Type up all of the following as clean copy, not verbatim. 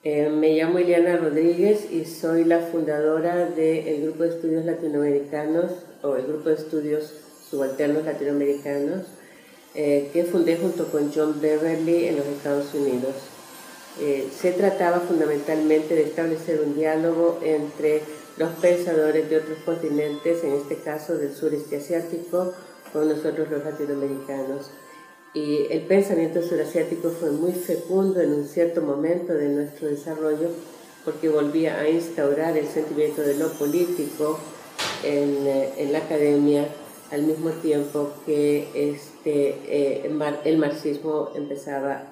Me llamo Ileana Rodríguez y soy la fundadora del Grupo de Estudios Latinoamericanos, o el Grupo de Estudios Subalternos Latinoamericanos, que fundé junto con John Beverly en los Estados Unidos. Se trataba fundamentalmente de establecer un diálogo entre los pensadores de otros continentes, en este caso del sureste asiático, con nosotros los latinoamericanos. Y el pensamiento surasiático fue muy fecundo en un cierto momento de nuestro desarrollo, porque volvía a instaurar el sentimiento de lo político en la academia, al mismo tiempo que el marxismo empezaba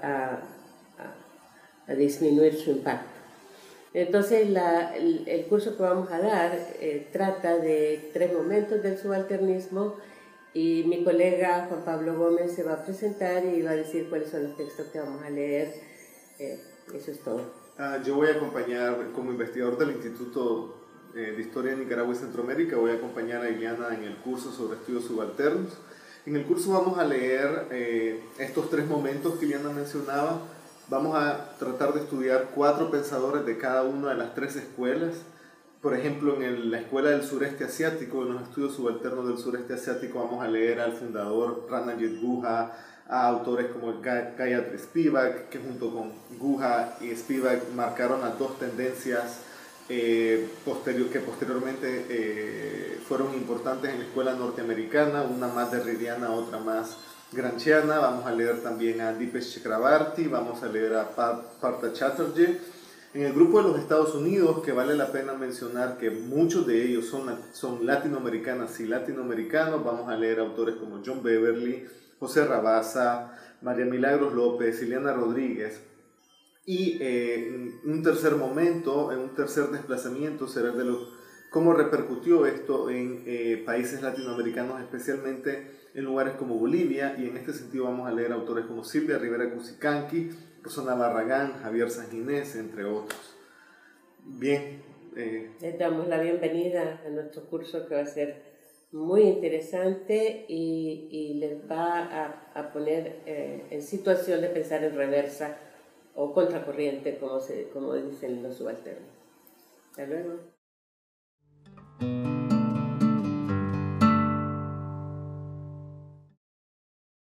a disminuir su impacto. Entonces el curso que vamos a dar trata de 3 momentos del subalternismo, y mi colega Juan Pablo Gómez se va a presentar y va a decir cuáles son los textos que vamos a leer. Eso es todo. Yo voy a acompañar, como investigador del Instituto de Historia de Nicaragua y Centroamérica, voy a acompañar a Ileana en el curso sobre estudios subalternos. En el curso vamos a leer estos 3 momentos que Ileana mencionaba. Vamos a tratar de estudiar 4 pensadores de cada una de las 3 escuelas. Por ejemplo, en la Escuela del Sureste Asiático, en los estudios subalternos del Sureste Asiático, vamos a leer al fundador Ranajit Guha, a autores como Gayatri Spivak, que junto con Guha y Spivak marcaron las 2 tendencias que posteriormente fueron importantes en la escuela norteamericana, una más derridiana, otra más gramsciana. Vamos a leer también a Dipesh Chakrabarty, vamos a leer a Partha Chatterjee. En el grupo de los Estados Unidos, que vale la pena mencionar que muchos de ellos son latinoamericanas y latinoamericanos, vamos a leer autores como John Beverly, José Rabasa, María Milagros López, Ileana Rodríguez. Y un tercer momento, en un tercer desplazamiento, será de cómo repercutió esto en países latinoamericanos, especialmente en lugares como Bolivia, y en este sentido vamos a leer autores como Silvia Rivera Cusicanqui, Rosana Barragán, Javier Sanginés, entre otros. Bien. Les damos la bienvenida a nuestro curso, que va a ser muy interesante y les va a poner en situación de pensar en reversa o contracorriente, como dicen los subalternos. Hasta luego.